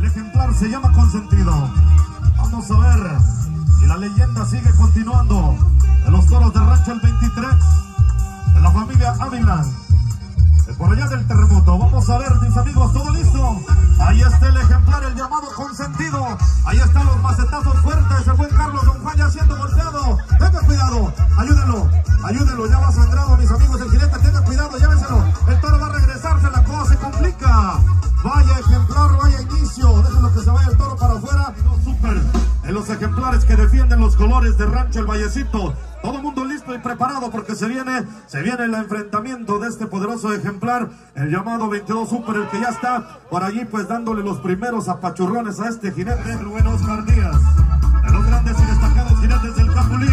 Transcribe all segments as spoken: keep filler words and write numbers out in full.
ejemplar se llama Consentido. Vamos a ver. Y la leyenda sigue continuando. De los toros de rancho el veintitrés. De la familia Ávila. De por allá del terremoto. Vamos a ver, mis amigos, todo listo. Ahí está el ejemplar, el llamado Consentido. Ahí están los macetazos fuertes. El buen Carlos Don Juan ya siendo golpeado. Tenga cuidado. Ayúdenlo. Ayúdenlo. Ya va sangrado, mis amigos. El jinete, tenga cuidado. Llévenselo. El toro va a regresarse. La cosa se complica. Vaya ejemplar, vaya inicio. Déjenlo que se vaya el toro para afuera. Super. En los ejemplares que defienden los colores de Rancho El Vallecito. Todo el mundo listo y preparado porque se viene, se viene el enfrentamiento de este poderoso ejemplar, el llamado veintidós Super, el que ya está por allí pues dándole los primeros apachurrones a este jinete, Rubén Oscar Díaz, de los grandes y destacados jinetes del Capulín.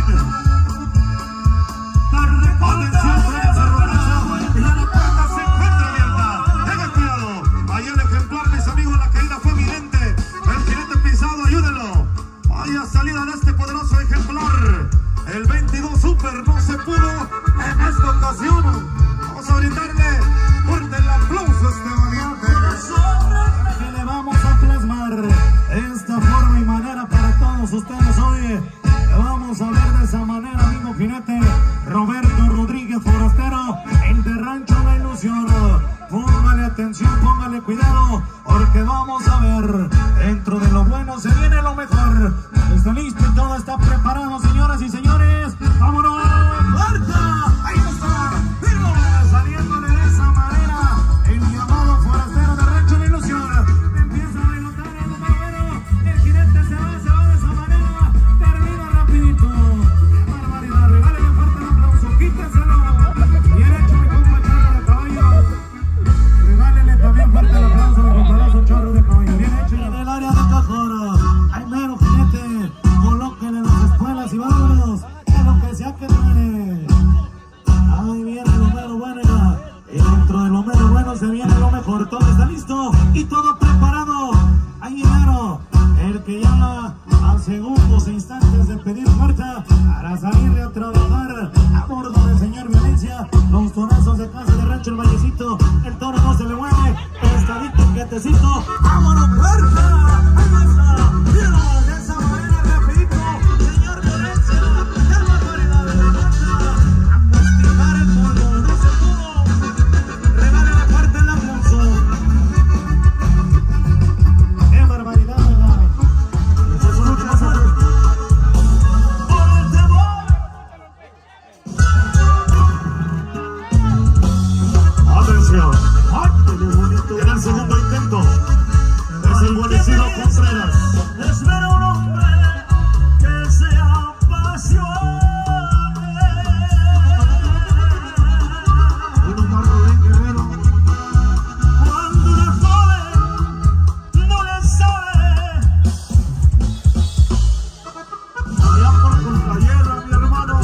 Atención, Reyes Arrotazo, y la puerta se encuentra abierta. Tengan cuidado, ahí el ejemplar, mis amigos, la caída fue evidente, el jinete pisado, ayúdenlo. Vaya salida de este poderoso ejemplar. El veintidós Super no se pudo en esta ocasión. Vamos a brindarle fuerte el aplauso a este valiente. Que le vamos a plasmar esta forma y manera para todos ustedes hoy. Vamos a ver de esa manera, mismo jinete Roberto Rodríguez Forastero, en de Rancho La Ilusión. Póngale atención, póngale cuidado, porque vamos a ver, dentro de lo bueno se viene lo mejor. Está listo y todo está preparado, señoras y señores. ¡Vámonos! ¡Fuerza! Ahí está, firme, saliéndole de esa manera el llamado Forastero de Rancho La Ilusión. Empieza a bailotar el número. El jinete se va, se va de esa manera. Termina rapidito. ¡Qué barbaridad! Regálale fuerte el aplauso, quítenselo. Bien hecho, mi compa Charro de Caballo. Regálele también fuerte el aplauso al compañero Charro de Caballo. Bien hecho. En el área de Cajora, hay mero jinete. Colóquenle las espuelas y vámonos. Es lo que sea que tiene. Ahí viene lo mero bueno. Y dentro de lo mero bueno se viene lo mejor. Todo está listo y todo preparado. Ahí llegaron el que ya a segundos e instantes de pedir marcha para salir a trabajar a bordo del señor Violencia. Los torazos de casa de Rancho El Vallecito. El toro no se le mueve. Estadito, quietecito. ¡Vámonos, fuerza! ¡Ahí está! ¡Míralo! De esa manera rapidito. Señor Violencia. ¡Qué barbaridad de la marcha! A masticar el polvo. No se pudo. Regálale fuerte el aplauso. ¡Qué barbaridad, verdad! Se escucha esa... ¡Por el temor! ¡Atención! En el segundo intento es el Guanecido Contreras. Espera un hombre que sea apasionado. Un carro bien guerrero. Cuando una joven no le sabe. Allá por Contrahierra, mi hermano.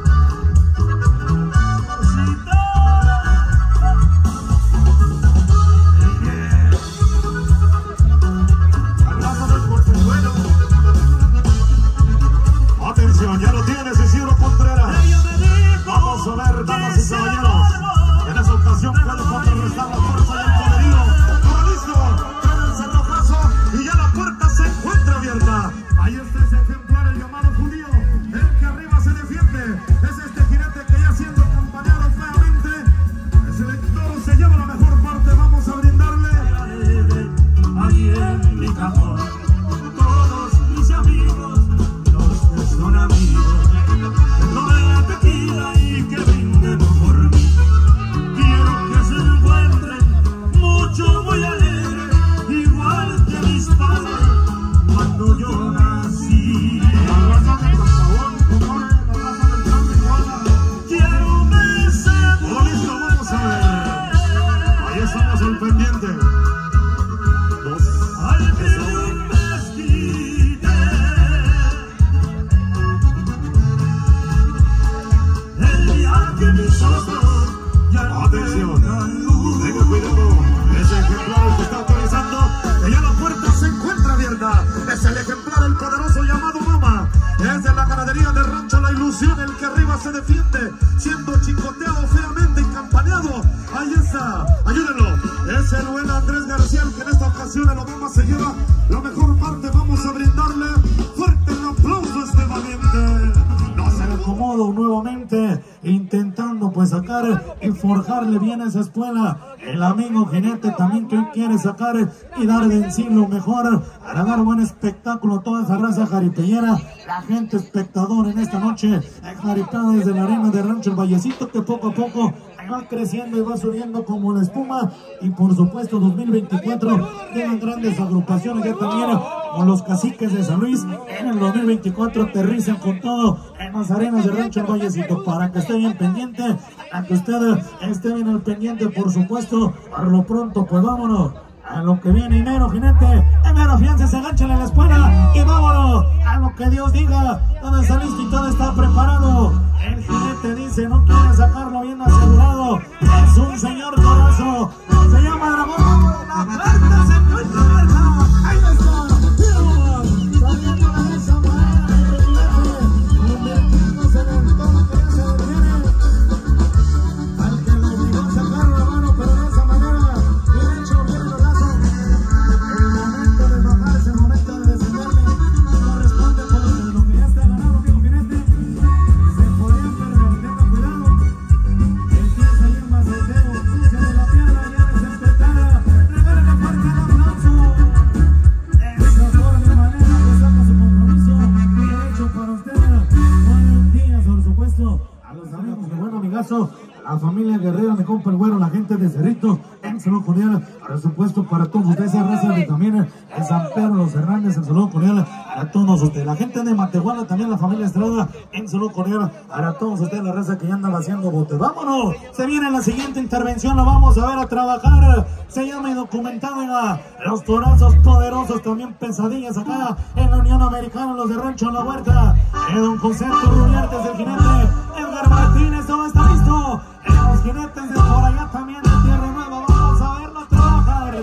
Atención, ya lo tienes, Isidro Contreras. Vamos a ver, damas y caballeros. En esa ocasión puede contrarrestar la fuerza del poderío. Todo listo, trae el cerrojazo y ya la puerta se encuentra abierta. Ahí está ese ejemplar, el llamado Judío, el que arriba se defiende. Es este jinete que ya siendo acompañado feamente. Ese lector se lleva la mejor parte. Vamos a brindarle. Ahí en mi cajón, todos mis amigos. Son amigos, no me tequila y que brinden por mí. Quiero que se encuentren mucho, muy alegre, igual que mis padres cuando yo nací. La raza del Campabón, compadre, la raza del Campabón. Quiero que se... Todo listo, vamos a ver. Ahí estamos al pendiente. Dos. Al atención, tenga cuidado, ese ejemplar que está autorizando, que ya la puerta se encuentra abierta. Es el ejemplar, el poderoso llamado Mama. Es de la ganadería de Rancho La Ilusión, el que arriba se defiende, siendo chicoteado feamente y campaneado. Ahí está, ayúdenlo. Es el buen Andrés García, el que en esta ocasión lo vamos a seguir. queda la mejor parte. Vamos a brindarle fuerte el aplauso a este valiente. No se acomodo nuevamente, intentando pues sacar y forjarle bien a esa espuela. El amigo jinete también que hoy quiere sacar y dar de en sí lo mejor para dar buen espectáculo a toda esa raza jaripellera. La gente espectador en esta noche jaripeada desde la arena de Rancho El Vallecito, que poco a poco va creciendo y va subiendo como la espuma. Y por supuesto dos mil veinticuatro llegan grandes agrupaciones ya también con los Caciques de San Luis. En el dos mil veinticuatro aterrizan con todo en las arenas de Rancho El Vallecito, para que esté bien pendiente, para que usted esté bien al pendiente, por supuesto. Por lo pronto pues vámonos a lo que viene. Y mero jinete, mero fianza, enganchale a la espuela y vámonos a lo que Dios diga. Todo está listo y todo está preparado. El jinete dice no quiere sacarlo bien asegurado. Es un señor corazo, se llama Dragón. La carta se encuentra abierta. Ahí está, mira, saliendo de esa manera el jinete, convirtiéndose en el todo que ya se detiene. Al que le obligó a sacar la mano, pero de esa manera, bien hecho, bien brazo. El momento de bajarse, el momento de descenderle, corresponde por lo que ya está ganado, amigo jinete. Se podrían perder, tenga cuidado. Empieza a ir más el dedo, se de la pierna, ya desempetada. Regálale fuerte el aplauso. De esa forma y manera que saca su compromiso. Bien hecho para usted. Buenos días, por supuesto, a los amigos, mi buen amigazo, a la familia Guerrera, mi compa el Güero, la gente de Cerrito, en saludo cordial, por supuesto para todos ustedes, esa raza de también en San Pedro, los Hernández, en saludo cordial a todos ustedes, la gente de Matehuala, también la familia Estrada, en saludo cordial a todos ustedes, la raza que ya anda haciendo botes. Vámonos, se viene la siguiente intervención, lo vamos a ver a trabajar, se llama y documentada, los torazos poderosos, también pesadillas acá en la Unión Americana, los de Rancho La Huerta, eh, don José Rubiartes, el jinete, Edgar Martínez, todo está listo. Los jinetes de por allá también de Tierra Nueva, vamos a verlo trabajar.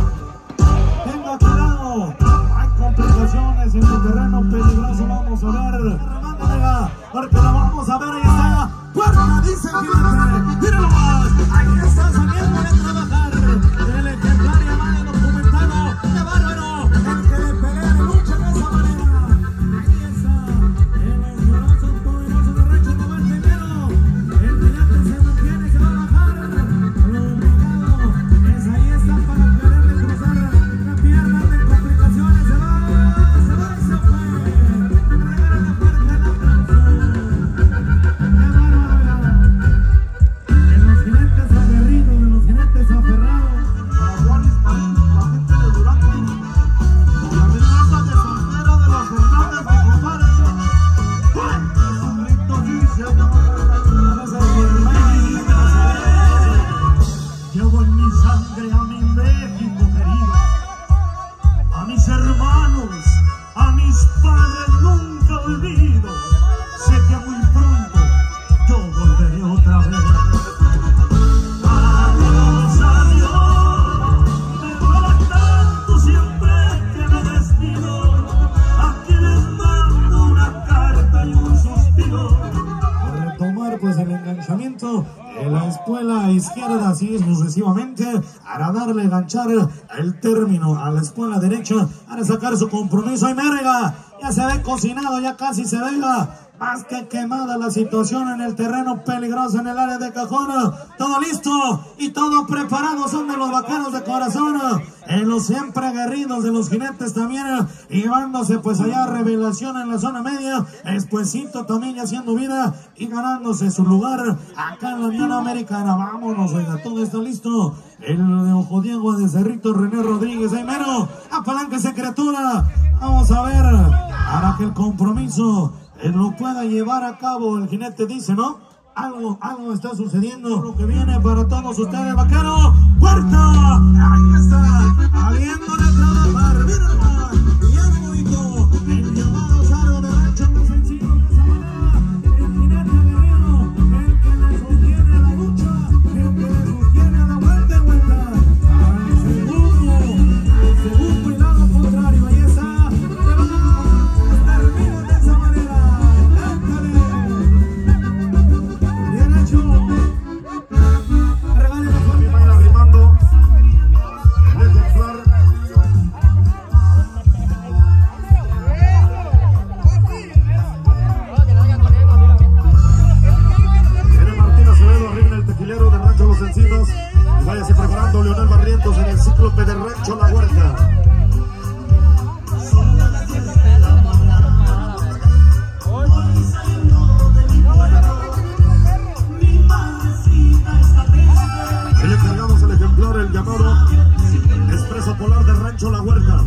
Tenga cuidado, hay complicaciones en el terreno peligroso, vamos a ver. Porque lo vamos a ver, ahí está. Puerta, dice el jinete, míralo más, ahí está saliendo de trabajar. El ejemplar llamado documentado, de bárbaro, el que le pelea de lucha de esa manera. Ahí está, el esfuerzo poderoso de Rancho La Huerta. El jinete se mantiene, se va a bajar. Lo obligado es ahí está para quererle cruzar la pierna de complicaciones. Se va, se va y se fue. Regala la fuerza el aplauso. ¡Qué bárbaro! De los jinetes aguerridos, de los jinetes aferrados. Para Juanis Parín, la gente de Durango. La amenaza de soltero de los Hernández, mi compadre. Jesucristo dice, llevo en mi sangre a mi México querido, a mis hermanos, a mis padres nunca olvido. Sé que muy pronto yo volveré otra vez. Adiós, adiós, me duele tanto siempre que me despido. Aquí les mando una carta y un suspiro. A retomar pues el enganchamiento en la espuela izquierda, así sucesivamente, para darle enganchar el término a la espuela derecha, para sacar su compromiso. Y merga, ya se ve cocinado, ya casi se vea más que quemada la situación en el terreno peligroso en el área de Cajón. Todo listo y todo preparado, son de los vaqueros de corazón, en los siempre aguerridos de los jinetes también, llevándose pues allá revelación en la zona media, despuesito también ya haciendo vida y ganándose su lugar acá en la Unión Americana. Vámonos, oiga, todo está listo. El de Ojo Diego de Cerrito, René Rodríguez, ahí mero, apalánquese criatura. Vamos a ver, para que el compromiso él lo pueda llevar a cabo, el jinete dice, ¿no? Algo, algo está sucediendo, lo que viene para todos ustedes, vaquero. ¡Puerta! Ahí está, saliendo de trabajar, mírala, bien bonito, el llamado Saro de Rancho, muy sencillo de esa manera, el jinete guerrero, el que le sostiene la lucha, el que le sostiene la vuelta y vuelta, al segundo, al segundo y lado contrario, ahí está, se va, termina de esa manera. Bien hecho. Regale la forma. Arrimando el ejemplar Rancho La Huerta.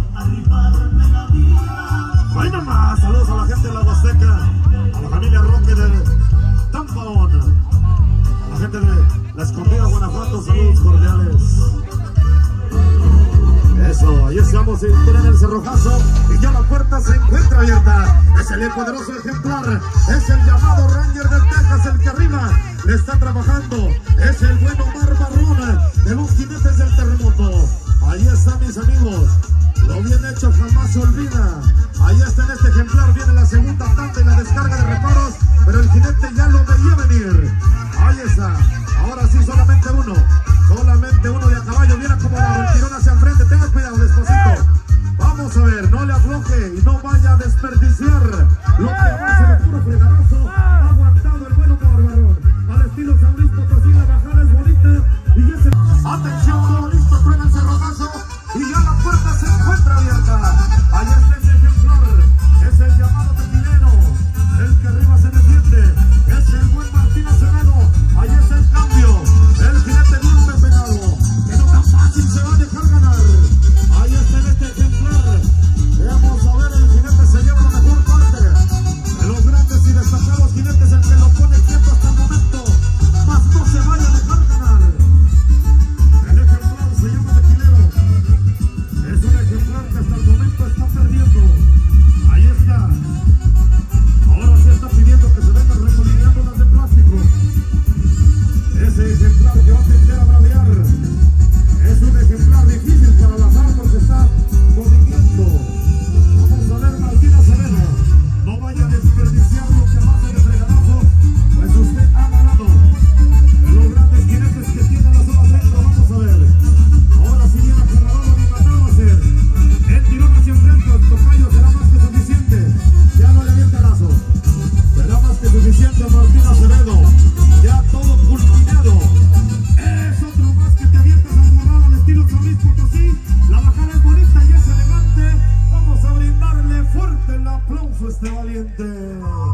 Ahí nomás, saludos a la gente de la Huasteca, a la familia Roque de Tampón, a la gente de La Escondida, Guanajuato, saludos cordiales. Eso, ahí estamos en el cerrojazo y ya la puerta se encuentra abierta. Es el poderoso ejemplar, es el llamado Ranger del Texas, el que arriba le está trabajando. Es el bueno Omar Barrón de los jinetes del terremoto. Ahí están mis amigos, lo bien hecho jamás se olvida. Ahí está en este ejemplar, viene la segunda tanda y la descarga de reparos, pero el jinete ya lo veía venir. Ahí está, ahora sí solamente uno, solamente uno de a caballo, viene acomodado, el tirón hacia enfrente, tenga cuidado, despacito. Vamos a ver, no le afloje y no vaya a desperdiciar lo que hace de puro fregadazo. Ha aguantado el bueno Barbarón, al estilo San Luis Potosí, la bajada es bonita y ese... Atención, todo listo, truena el cerrojazo y ya la puerta se encuentra abierta. Ahí está ese ejemplar, es el llamado tequilero, el que arriba se defiende, es el buen Martín Acevedo. Ahí es el cambio, el jinete bien pegado, que no tan fácil se va a dejar ganar. Ahí está en este ejemplar, vamos a ver, el jinete se lleva la mejor parte de los grandes y destacados jinetes, el que lo pone quieto hasta el momento, más no se vaya a dejar ganar. El ejemplar se llama tequilero, es un ejemplar que hasta el momento está perdiendo. Ahí está, ahora sí está pidiendo que se vengan recolineando las de plástico. Ese ejemplar que va a tender a bravear es un ejemplar difícil para lazar porque está movimiento. Vamos a ver, Martín Acevedo, no vaya a desperdiciar lo que base de fregadazo, pues usted ha ganado en los grandes jinetes que tiene la zona centro. Vamos a ver, ahora si viene agarrado ni matado a hacer el tirón hacia enfrente, el tocayo será más que suficiente, ya no le avienta lazo, será más que suficiente Martín Acevedo, ya todo culminado. Es otro más que te avientas al morado al estilo San Luis Potosí. La bajada es bonita y es elegante. Vamos a brindarle fuerte el aplauso a este valiente.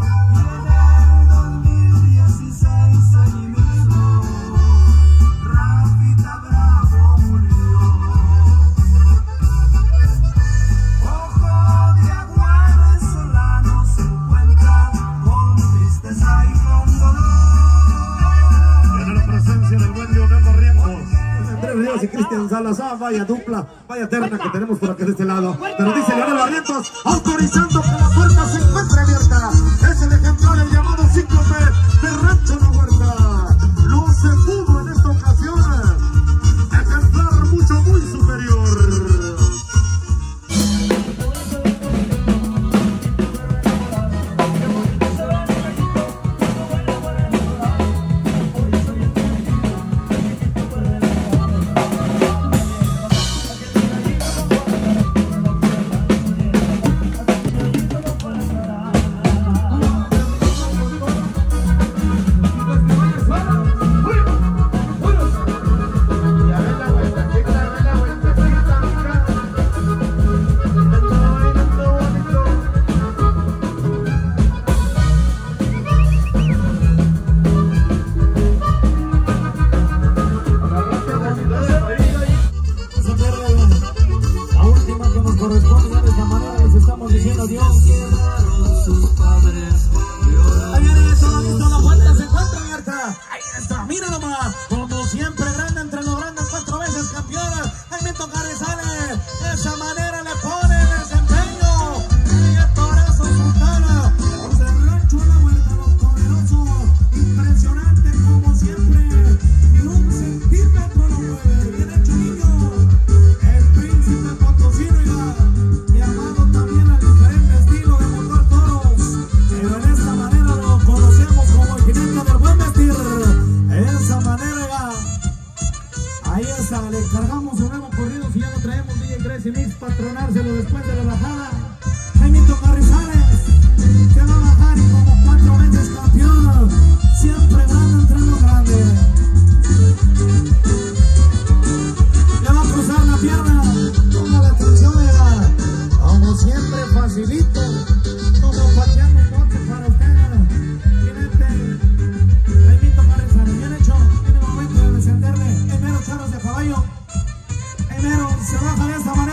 Y Cristian Salazar, vaya dupla, vaya terna que tenemos por aquí de este lado. Pero dice Leonel Barrientos, autorizando que la puerta se encuentre abierta. Es el ejemplar, el llamado Cíclope de Rancho La Huerta. No se pudo en esta ocasión. Ejemplar mucho, muy superior. Patronárselo después de la bajada. Jaimito Carrizales se va a bajar y como cuatro veces campeón, siempre grande entre los grandes. Le va a cruzar la pierna, como la atención era, como siempre facilito, como pateando un bote para usted. Jinete Jaimito Carrizales, bien hecho, en el momento de descenderle, el mero charros de caballo, el mero se baja de esta manera.